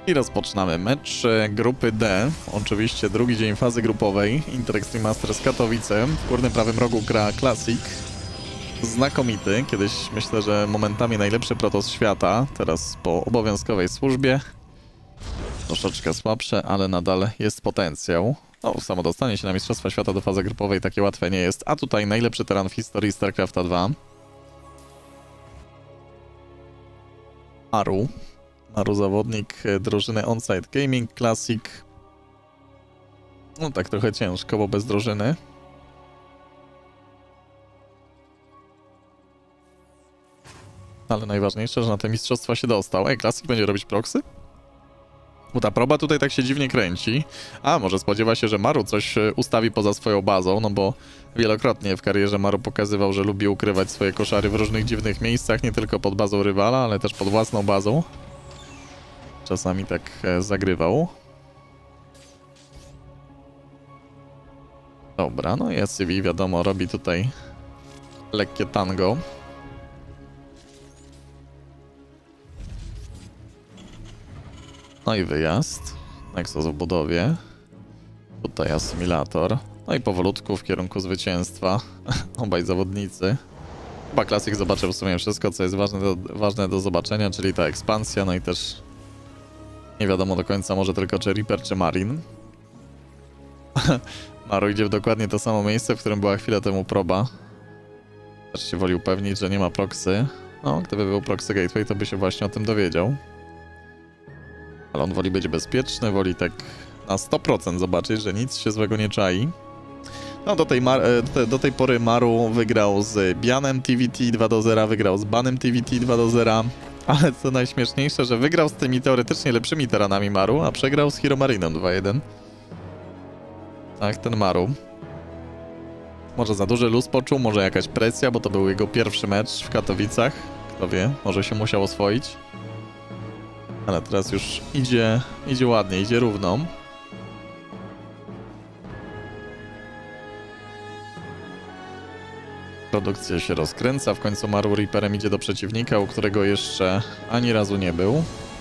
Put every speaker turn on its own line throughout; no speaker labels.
I rozpoczynamy mecz grupy D. Oczywiście drugi dzień fazy grupowej. Inter Extreme Masters Katowice. W górnym prawym rogu gra Classic. Znakomity. Kiedyś myślę, że momentami najlepszy protos świata. Teraz po obowiązkowej służbie. Troszeczkę słabsze, ale nadal jest potencjał. No, samo dostanie się na Mistrzostwa Świata do fazy grupowej takie łatwe nie jest. A tutaj najlepszy teran w historii StarCrafta 2. Maru zawodnik drużyny Onsite Gaming Classic. No tak trochę ciężko, bo bez drużyny. Ale najważniejsze, że na te mistrzostwa się dostał. Ej, Classic będzie robić proxy? Bo ta proba tutaj tak się dziwnie kręci. A, może spodziewa się, że Maru coś ustawi poza swoją bazą, no bo wielokrotnie w karierze Maru pokazywał, że lubi ukrywać swoje koszary w różnych dziwnych miejscach, nie tylko pod bazą rywala, ale też pod własną bazą. Czasami tak zagrywał. Dobra, no i SCV wiadomo, robi tutaj lekkie tango. No i wyjazd. Nexus w budowie. Tutaj asymilator. No i powolutku w kierunku zwycięstwa. Obaj zawodnicy. Chyba Classic zobaczył w sumie wszystko, co jest ważne do zobaczenia, czyli ta ekspansja, no i też nie wiadomo do końca może tylko czy Reaper, czy Marine. Maru idzie w dokładnie to samo miejsce, w którym była chwilę temu proba. Też się woli upewnić, że nie ma proxy. No, gdyby był proxy gateway, to by się właśnie o tym dowiedział. Ale on woli być bezpieczny, woli tak na 100% zobaczyć, że nic się złego nie czai. No do tej pory Maru wygrał z Bianem TVT 2-0, wygrał z Banem TVT 2-0, ale co najśmieszniejsze, że wygrał z tymi teoretycznie lepszymi teranami Maru, a przegrał z Hero Mariną 2-1. Tak, ten Maru. Może za duży luz poczuł, może jakaś presja, bo to był jego pierwszy mecz w Katowicach. Kto wie, może się musiał oswoić. Ale teraz już idzie ładnie, idzie równo. Produkcja się rozkręca, w końcu Maru Reaperem idzie do przeciwnika, u którego jeszcze ani razu nie był.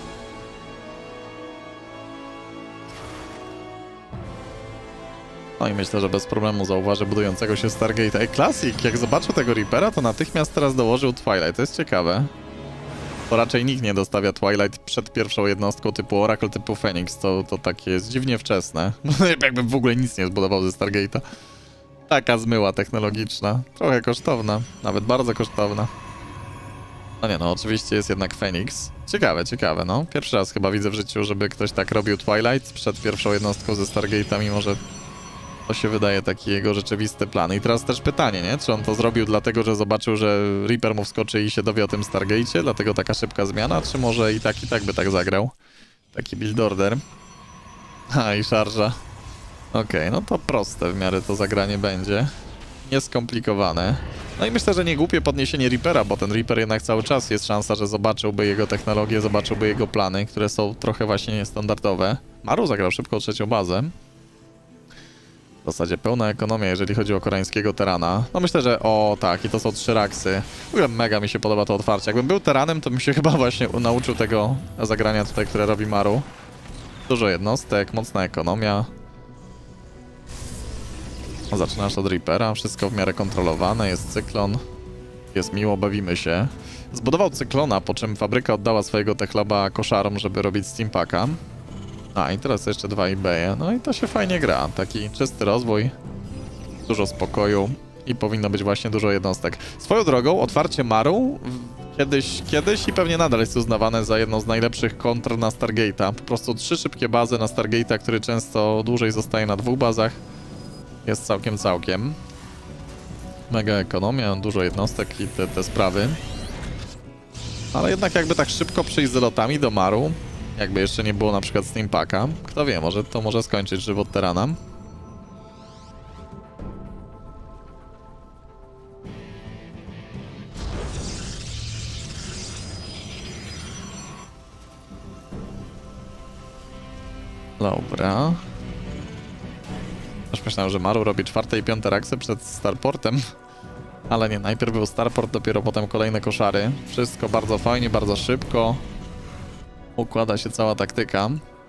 No i myślę, że bez problemu zauważy budującego się Stargate'a. Classic, jak zobaczył tego Reapera, to natychmiast teraz dołożył Twilight, to jest ciekawe. Bo raczej nikt nie dostawia Twilight przed pierwszą jednostką typu Oracle, typu Phoenix. To takie jest dziwnie wczesne. Jakby w ogóle nic nie zbudował ze Stargate'a. Taka zmyła technologiczna. Trochę kosztowna. Nawet bardzo kosztowna. No nie no, oczywiście jest jednak Phoenix. Ciekawe, no. Pierwszy raz chyba widzę w życiu, żeby ktoś tak robił Twilight przed pierwszą jednostką ze Stargate'a, mimo że to się wydaje taki jego rzeczywisty plan. I teraz też pytanie, nie? Czy on to zrobił dlatego, że zobaczył, że Reaper mu wskoczy i się dowie o tym Stargate'cie, dlatego taka szybka zmiana, czy może i tak by tak zagrał? Taki build order. A i szarża. Okej, no to proste w miarę to zagranie będzie. Nieskomplikowane. No i myślę, że nie głupie podniesienie Reapera, bo ten Reaper jednak cały czas jest szansa, że zobaczyłby jego technologię, zobaczyłby jego plany, które są trochę właśnie niestandardowe. Maru zagrał szybko trzecią bazę. W zasadzie pełna ekonomia, jeżeli chodzi o koreańskiego terana. No myślę, że o tak, i to są 3 raksy. W ogóle mega mi się podoba to otwarcie. Jakbym był teranem, to bym się chyba właśnie nauczył tego zagrania tutaj, które robi Maru. Dużo jednostek, mocna ekonomia. Zaczynasz od Reapera, wszystko w miarę kontrolowane, jest cyklon. Jest miło, bawimy się. Zbudował cyklona, po czym fabryka oddała swojego techlaba koszarom, żeby robić steampaka. A i teraz jeszcze 2 eBay'e, no i to się fajnie gra, taki czysty rozwój, dużo spokoju i powinno być właśnie dużo jednostek. Swoją drogą, otwarcie Maru kiedyś i pewnie nadal jest uznawane za jedną z najlepszych kontr na Stargate'a. Po prostu 3 szybkie bazy na Stargate'a, który często dłużej zostaje na 2 bazach, jest całkiem. Mega ekonomia, dużo jednostek i te sprawy. Ale jednak jakby tak szybko przyjść z lotami do Maru, jakby jeszcze nie było na przykład steampaka. Kto wie, może skończyć żywot terana. Dobra. Już myślałem, że Maru robi 4. i 5. raksy przed starportem. Ale nie, najpierw był starport, dopiero potem kolejne koszary. Wszystko bardzo fajnie, bardzo szybko. układa się cała taktyka.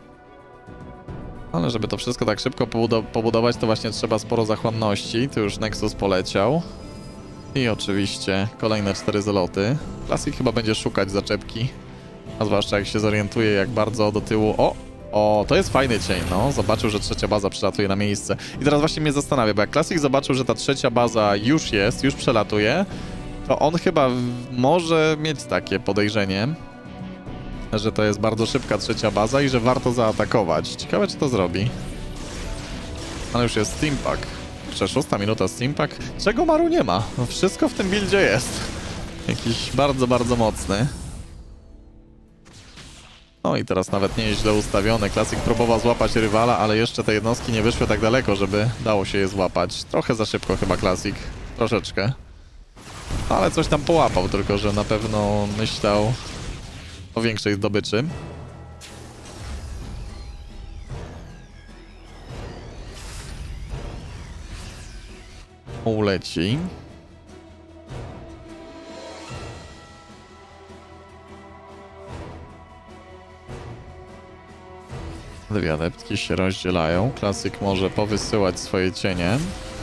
Ale żeby to wszystko tak szybko pobudować, to właśnie trzeba sporo zachłanności. Tu już Nexus poleciał. I oczywiście kolejne 4 zeloty. Classic chyba będzie szukać zaczepki. A zwłaszcza jak się zorientuje, jak bardzo do tyłu... O, to jest fajny cień, no. Zobaczył, że trzecia baza przelatuje na miejsce. I teraz właśnie mnie zastanawia, bo jak Classic zobaczył, że ta trzecia baza już jest, już przelatuje, to on chyba może mieć takie podejrzenie, że to jest bardzo szybka trzecia baza i że warto zaatakować. Ciekawe, czy to zrobi. Ale już jest Steampack. Jeszcze 6 minuta Steampack. Czego Maru nie ma? No wszystko w tym buildzie jest. Jakiś bardzo, bardzo mocny. No i teraz nawet nie jest źle ustawiony. Classic próbował złapać rywala, ale jeszcze te jednostki nie wyszły tak daleko, żeby dało się je złapać. Trochę za szybko chyba Classic. Troszeczkę. Ale coś tam połapał, tylko że na pewno myślał o większej zdobyczy. Uleci. Dwie adeptki się rozdzielają. Classic może powysyłać swoje cienie.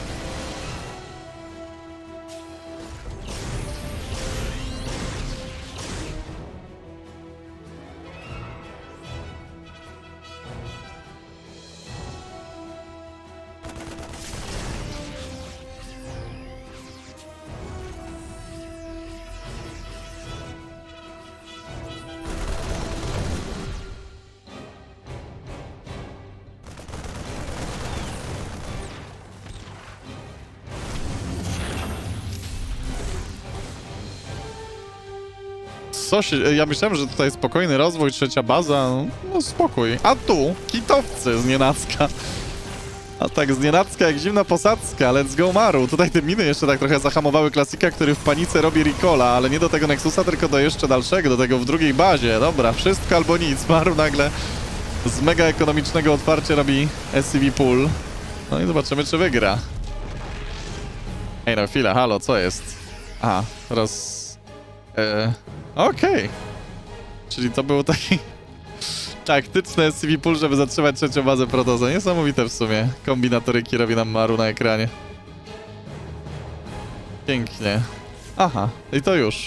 Ja myślałem, że tutaj spokojny rozwój, trzecia baza, no spokój. A tu kitowcy z nienacka. A tak z nienacka jak zimna posadzka, let's go Maru. Tutaj te miny jeszcze tak trochę zahamowały Classica, który w panice robi recola, ale nie do tego Nexusa, tylko do jeszcze dalszego, do tego w drugiej bazie. Dobra, wszystko albo nic. Maru nagle z mega ekonomicznego otwarcia robi SCV pool. No i zobaczymy, czy wygra. Ej, no chwila, halo, co jest? Aha, okej. Czyli to był taki taktyczny SCV pool, żeby zatrzymać trzecią bazę Protosa. Niesamowite w sumie. Kombinatoryki robi nam Maru na ekranie. Pięknie. Aha, i to już.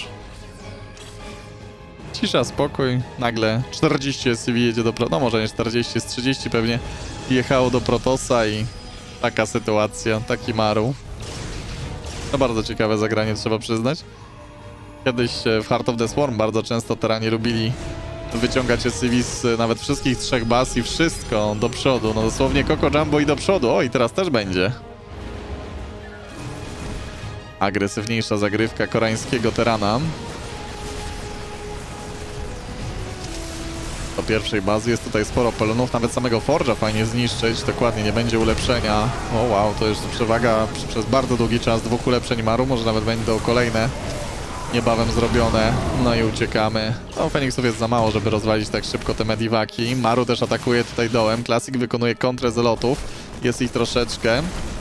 Cisza, spokój. Nagle 40 SCV jedzie do Protosa. No może nie 40, z 30 pewnie jechało do Protosa i taka sytuacja, taki Maru. To bardzo ciekawe zagranie, trzeba przyznać. Kiedyś w Heart of the Swarm bardzo często terani lubili wyciągać SCV z nawet wszystkich 3 baz i wszystko do przodu. No dosłownie Coco Jumbo i do przodu. O, i teraz też będzie. Agresywniejsza zagrywka koreańskiego terana. Do pierwszej bazy jest tutaj sporo pelonów, nawet samego Forge'a fajnie zniszczyć. Dokładnie, nie będzie ulepszenia. O wow, to już przewaga przez bardzo długi czas 2 ulepszeń Maru, może nawet będą kolejne niebawem zrobione. No i uciekamy. No, Feniksów jest za mało, żeby rozwalić tak szybko te mediwaki. Maru też atakuje tutaj dołem. Classic wykonuje kontrę zelotów. Jest ich troszeczkę.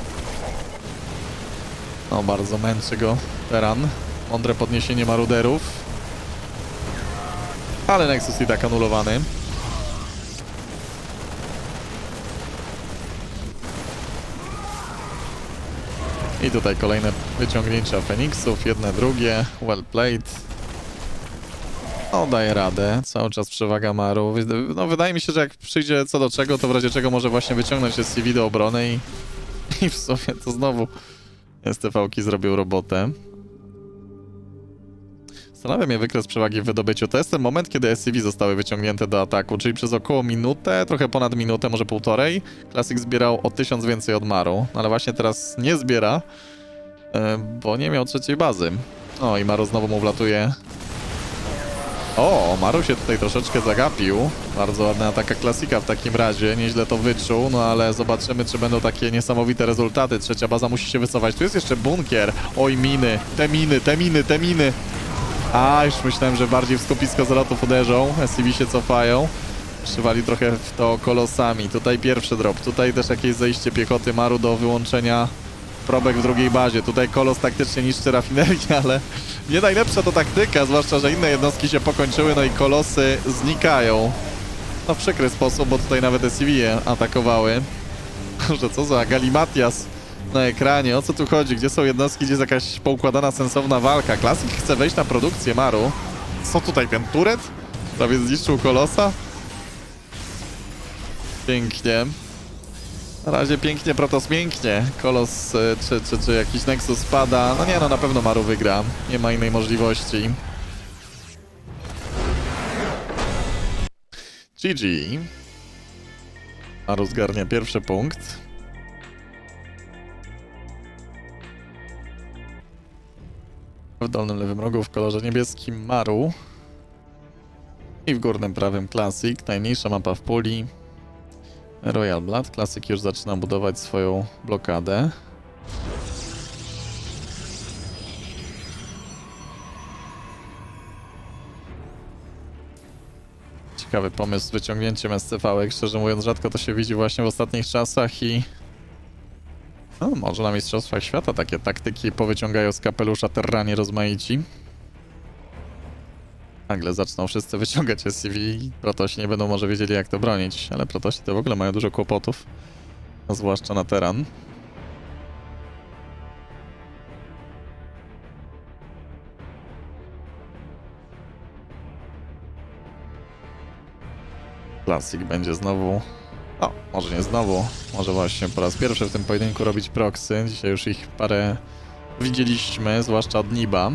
No, bardzo męczy go teran. Mądre podniesienie maruderów. Ale Nexus i tak anulowany. I tutaj kolejne wyciągnięcia Feniksów, jedne, drugie, well played. No, daje radę, cały czas przewaga Maru. No, wydaje mi się, że jak przyjdzie co do czego, to w razie czego może właśnie wyciągnąć SCV do obrony i w sumie to znowu STV-ki zrobił robotę. Zastanawia mnie wykres przewagi w wydobyciu. To jest ten moment, kiedy SCV zostały wyciągnięte do ataku, czyli przez około minutę, trochę ponad minutę, może półtorej. Classic zbierał o 1000 więcej od Maru, ale właśnie teraz nie zbiera, bo nie miał trzeciej bazy. O, i Maru znowu mu wlatuje. O, Maru się tutaj troszeczkę zagapił. Bardzo ładna ataka Classica w takim razie, nieźle to wyczuł, no ale zobaczymy, czy będą takie niesamowite rezultaty. Trzecia baza musi się wycofać. Tu jest jeszcze bunkier. Oj, miny, te miny, te miny, te miny. A, już myślałem, że bardziej w skupisko zelotów uderzą. SCV się cofają. Przywali trochę w to kolosami. Tutaj pierwszy drop. Tutaj też jakieś zejście piechoty Maru do wyłączenia probek w drugiej bazie. Tutaj kolos taktycznie niszczy rafinerię, ale Nie najlepsza to taktyka, zwłaszcza, że inne jednostki się pokończyły, no i kolosy znikają. No w przykry sposób, bo tutaj nawet SCV je atakowały. Że co za galimatias na ekranie, o co tu chodzi? Gdzie są jednostki, gdzie jest jakaś poukładana, sensowna walka? Classic chce wejść na produkcję Maru. Co tutaj, ten turet? Prawie zniszczył kolosa? Pięknie. Na razie pięknie, Protoss mięknie. Kolos czy jakiś Nexus spada. No nie, no na pewno Maru wygra. Nie ma innej możliwości. GG. Maru zgarnia pierwszy punkt. W dolnym lewym rogu w kolorze niebieskim Maru. I w górnym prawym Classic. Najmniejsza mapa w puli. Royal Blood. Classic już zaczyna budować swoją blokadę. Ciekawy pomysł z wyciągnięciem SCV-ek. Szczerze mówiąc, rzadko to się widzi właśnie w ostatnich czasach i... No, może na Mistrzostwach Świata takie taktyki powyciągają z kapelusza terrani rozmaici. Nagle zaczną wszyscy wyciągać SCV i Protosi nie będą może wiedzieli, jak to bronić, ale Protosi to w ogóle mają dużo kłopotów, a zwłaszcza na teran. Classic będzie znowu... O, może nie znowu, może właśnie po raz pierwszy w tym pojedynku robić proxy. Dzisiaj już ich parę widzieliśmy, zwłaszcza od Niba.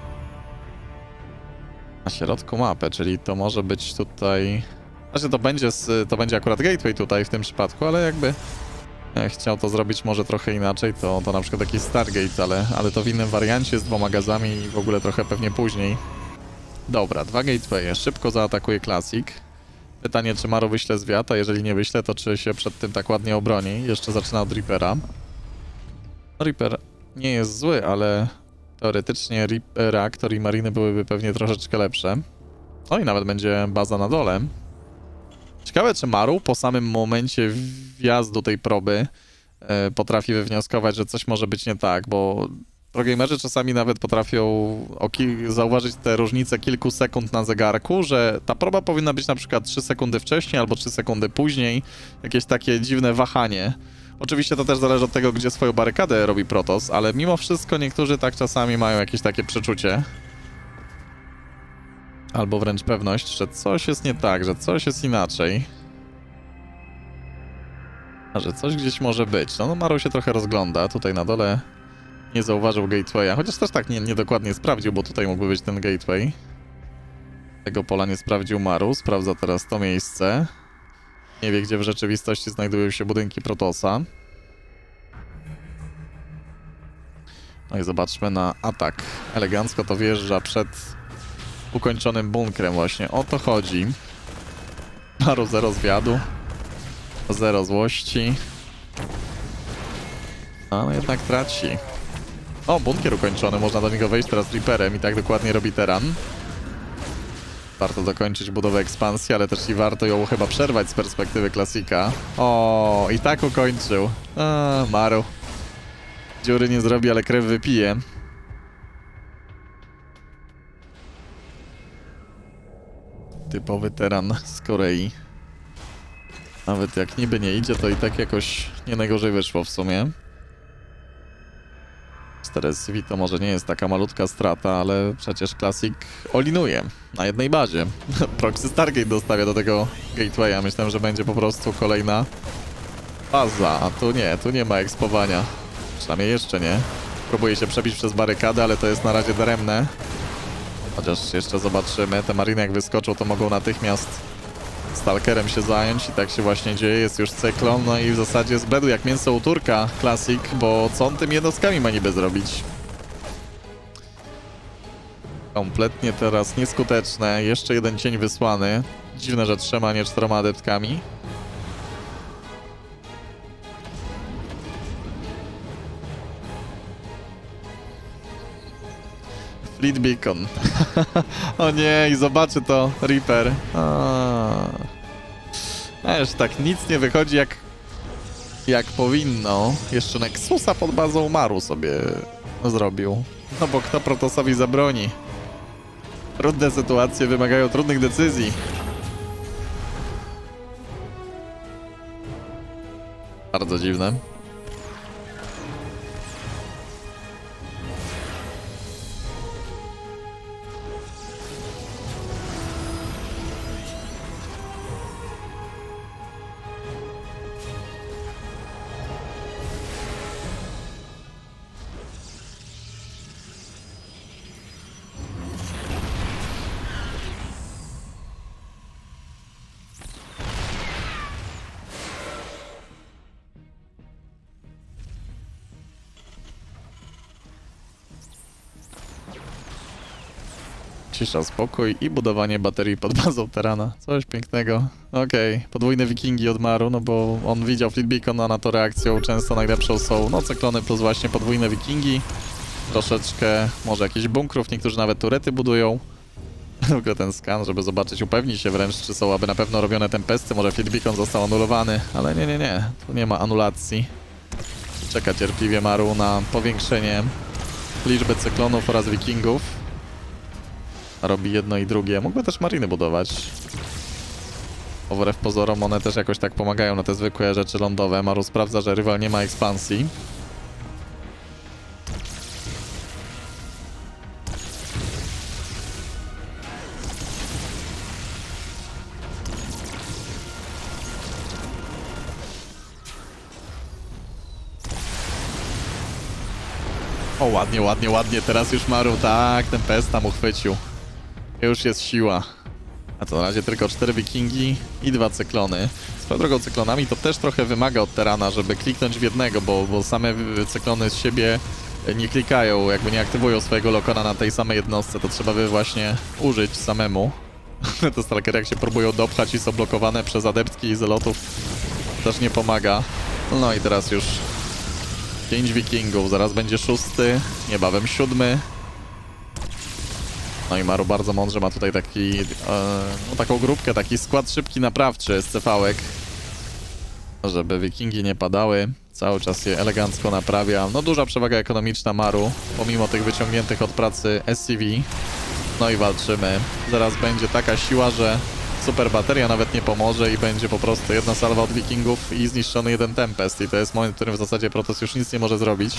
Na środku mapy, czyli to może być tutaj... Znaczy to będzie akurat gateway tutaj w tym przypadku, ale jakby chciał to zrobić może trochę inaczej, to na przykład jakiś Stargate, ale to w innym wariancie z 2 gazami i w ogóle trochę pewnie później. Dobra, 2 gatewaye, szybko zaatakuje Classic. Pytanie, czy Maru wyśle zwiat, a jeżeli nie wyśle, to czy się przed tym tak ładnie obroni. Jeszcze zaczyna od Reapera. Reaper nie jest zły, ale teoretycznie reaktor i mariny byłyby pewnie troszeczkę lepsze. No i nawet będzie baza na dole. Ciekawe, czy Maru po samym momencie wjazdu tej proby potrafi wywnioskować, że coś może być nie tak, bo progamerzy czasami nawet potrafią zauważyć te różnice kilku sekund na zegarku, że ta proba powinna być na przykład 3 sekundy wcześniej albo 3 sekundy później. Jakieś takie dziwne wahanie. Oczywiście to też zależy od tego, gdzie swoją barykadę robi Protoss, ale mimo wszystko niektórzy tak czasami mają jakieś takie przeczucie. Albo wręcz pewność, że coś jest nie tak, że coś jest inaczej. A że coś gdzieś może być. No Maru się trochę rozgląda. Tutaj na dole nie zauważył gatewaya, chociaż też tak niedokładnie sprawdził, bo tutaj mógłby być ten gateway. Tego pola nie sprawdził Maru. Sprawdza teraz to miejsce. Nie wie, gdzie w rzeczywistości znajdują się budynki Protossa. No i zobaczmy na atak. Elegancko to wjeżdża przed ukończonym bunkrem właśnie. O to chodzi. Maru 0 zwiadu. 0 złości. Ale jednak traci. O, bunkier ukończony. Można do niego wejść teraz Reaperem i tak dokładnie robi teran. Warto dokończyć budowę ekspansji, ale też i warto ją chyba przerwać z perspektywy Classica. O, i tak ukończył. Maru. Dziury nie zrobi, ale krew wypije. Typowy teran z Korei. Nawet jak niby nie idzie, to i tak jakoś nie najgorzej wyszło w sumie. 4 SCV to może nie jest taka malutka strata, ale przecież Classic olinuje na jednej bazie. Proxy Stargate dostawia do tego gatewaya. Myślałem, że będzie po prostu kolejna baza, a tu nie ma ekspowania. Przynajmniej jeszcze nie. Próbuje się przebić przez barykadę, ale to jest na razie daremne. Chociaż jeszcze zobaczymy. Te mariny jak wyskoczą, to mogą natychmiast Stalkerem się zająć i tak się właśnie dzieje. Jest już cyklon, no i w zasadzie zbledł jak mięso u Turka Classic, bo co on tymi jednostkami ma niby zrobić? Kompletnie teraz nieskuteczne. Jeszcze jeden cień wysłany. Dziwne, że 3, a nie 4 adeptkami. Fleet Beacon. O nie, i zobaczy to Reaper. Już tak nic nie wychodzi jak powinno. Jeszcze Nexusa pod bazą Maru sobie zrobił. No bo kto Protosowi zabroni? Trudne sytuacje wymagają trudnych decyzji. Bardzo dziwne. Cisza, spokój i budowanie baterii pod bazą Terrana. Coś pięknego. Okej, podwójne wikingi od Maru, no bo on widział Fleet Beacon, a na to reakcją często najlepszą są no cyklony plus właśnie podwójne wikingi. Troszeczkę może jakichś bunkrów, niektórzy nawet turety budują. W ogóle ten skan, żeby zobaczyć, upewnić się wręcz, czy są aby na pewno robione tempesty. Może Fleet Beacon został anulowany, ale nie. Tu nie ma anulacji. Czeka cierpliwie Maru na powiększenie liczby cyklonów oraz wikingów. Robi jedno i drugie. Mógłby też mariny budować. Bo wbrew pozorom one też jakoś tak pomagają na te zwykłe rzeczy lądowe. Maru sprawdza, że rywal nie ma ekspansji. O, ładnie. Teraz już Maru, tak, ten pest tam uchwycił. Już jest siła. A to na razie tylko 4 wikingi i 2 cyklony. Swoją drogą cyklonami to też trochę wymaga od Terrana, żeby kliknąć w jednego, bo same cyklony z siebie nie klikają, jakby nie aktywują swojego lokona na tej samej jednostce. To trzeba by właśnie użyć samemu. Te stalkery jak się próbują dopchać i są blokowane przez adeptki i zelotów, też nie pomaga. No i teraz już 5 wikingów, zaraz będzie 6, niebawem 7. No i Maru bardzo mądrze ma tutaj taki, no taką grupkę, taki skład szybki naprawczy z CV-ek, żeby wikingi nie padały. Cały czas je elegancko naprawia. No duża przewaga ekonomiczna Maru, pomimo tych wyciągniętych od pracy SCV. No i walczymy. Zaraz będzie taka siła, że super bateria nawet nie pomoże i będzie po prostu jedna salwa od wikingów i zniszczony jeden tempest. I to jest moment, w którym w zasadzie Protoss już nic nie może zrobić.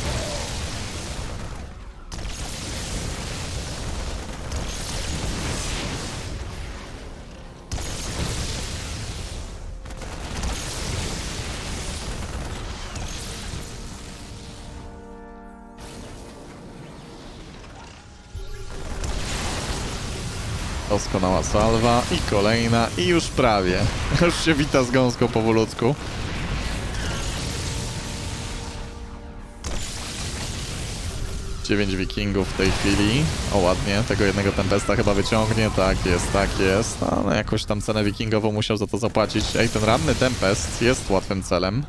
Doskonała salwa i kolejna i już prawie. Już się wita z gąską powolutku. Dziewięć wikingów w tej chwili. O, ładnie. Tego jednego tempesta chyba wyciągnie. Tak jest. Ale jakoś tam cenę wikingową musiał za to zapłacić. Ej, ten ranny tempest jest łatwym celem.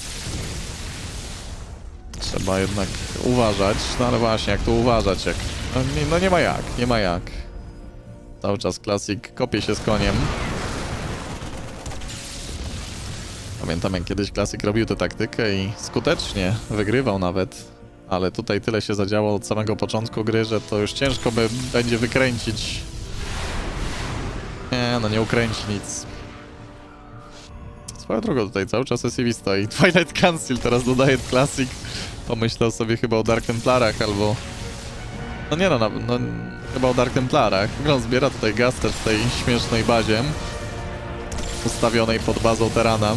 Trzeba jednak uważać. No ale właśnie, jak tu uważać? No nie ma jak. Cały czas Classic kopie się z koniem. Pamiętam, jak kiedyś Classic robił tę taktykę i skutecznie wygrywał nawet. Ale tutaj tyle się zadziało od samego początku gry, że to już ciężko będzie wykręcić. Nie, no nie ukręci nic. Swoją drogą tutaj cały czas SCV stoi. Twilight Council teraz dodaje Classic. Pomyślał sobie chyba o Dark Templarach albo... No nie no, chyba o Dark Templarach. On zbiera tutaj Gaster w tej śmiesznej bazie ustawionej pod bazą Terrana.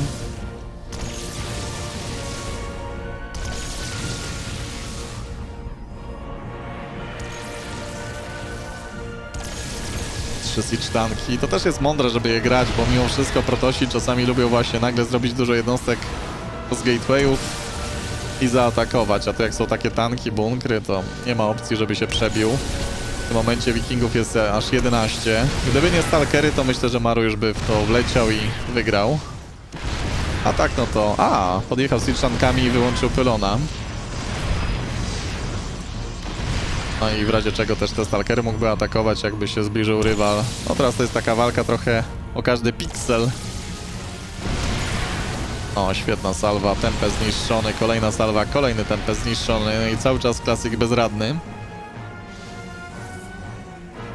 Siege tanki. To też jest mądre, żeby je grać, bo mimo wszystko Protosi czasami lubią właśnie nagle zrobić dużo jednostek z gatewayów i zaatakować, a to jak są takie tanki, bunkry, to nie ma opcji, żeby się przebił. W tym momencie wikingów jest aż 11. Gdyby nie stalkery, to myślę, że Maru już by w to wleciał i wygrał. A tak, no to... podjechał z tankami i wyłączył pylona. No i w razie czego też te stalkery mógłby atakować, jakby się zbliżył rywal. No teraz to jest taka walka trochę o każdy piksel. O, świetna salwa, tempest zniszczony, kolejna salwa, kolejny tempest zniszczony, no i cały czas Classic bezradny.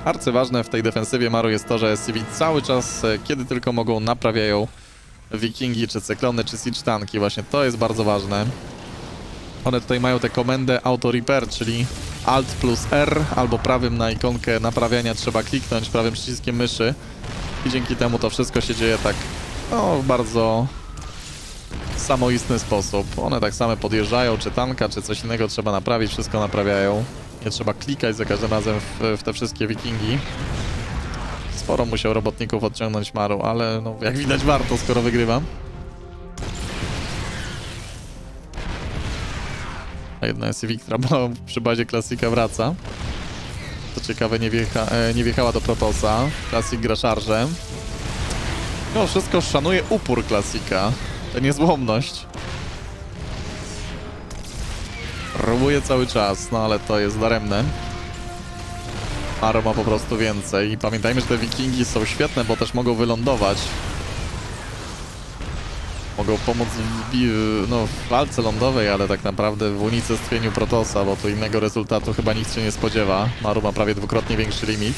Arcyważne w tej defensywie Maru jest to, że SCV cały czas, kiedy tylko mogą, naprawiają Wikingi, czy Cyklony, czy Siege tanki. Właśnie to jest bardzo ważne. One tutaj mają tę komendę Auto Repair, czyli Alt plus R, albo prawym na ikonkę naprawiania trzeba kliknąć prawym przyciskiem myszy. I dzięki temu to wszystko się dzieje tak, no, w bardzo samoistny sposób. One tak same podjeżdżają, czy tanka, czy coś innego trzeba naprawić, wszystko naprawiają. Nie trzeba klikać za każdym razem w te wszystkie Wikingi. Sporo musiał robotników odciągnąć Maru, ale no, jak widać warto, skoro wygrywa. A jedna SCV, która była przy bazie Klasika, wraca. To ciekawe, nie wjechała do Protosa. Klasik gra szarżę. No, wszystko szanuje upór Klasika. Tę niezłomność. Próbuje cały czas, no ale to jest daremne. Maru ma po prostu więcej. I pamiętajmy, że te Wikingi są świetne, bo też mogą wylądować. Mogą pomóc w walce lądowej, ale tak naprawdę w unicestwieniu Protosa, bo tu innego rezultatu chyba nikt się nie spodziewa. Maru ma prawie dwukrotnie większy limit.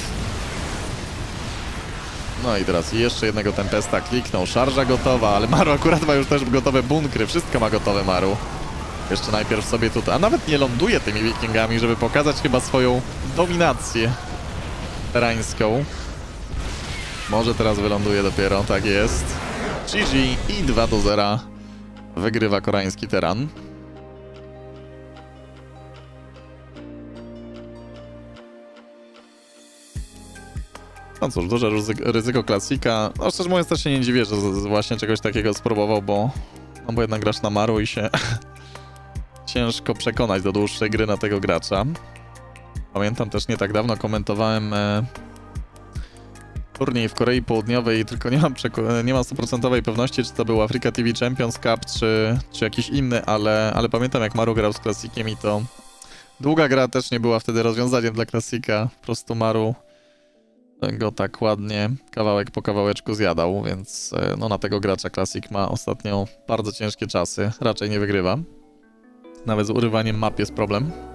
No i teraz jeszcze jednego Tempesta kliknął. Szarża gotowa, ale Maru akurat ma już też gotowe bunkry. Wszystko ma gotowe Maru. Jeszcze najpierw sobie tutaj, a nawet nie ląduje tymi Wikingami, żeby pokazać chyba swoją dominację terańską. Może teraz wyląduje dopiero, tak jest. GG i 2-0 wygrywa koreański teran. No cóż, duże ryzyko Klasika. No szczerze mówiąc też się nie dziwię, że właśnie czegoś takiego spróbował, bo jednak grasz na Maru i się ciężko przekonać do dłuższej gry na tego gracza. Pamiętam też, nie tak dawno komentowałem turniej w Korei Południowej, tylko nie mam 100% pewności, czy to był Africa TV Champions Cup, czy jakiś inny, ale pamiętam, jak Maru grał z Klasikiem i to długa gra też nie była wtedy rozwiązaniem dla Klasika. Po prostu Maru go tak ładnie kawałek po kawałeczku zjadał, więc no, na tego gracza Klasik ma ostatnio bardzo ciężkie czasy. Raczej nie wygrywa. Nawet z urywaniem map jest problem.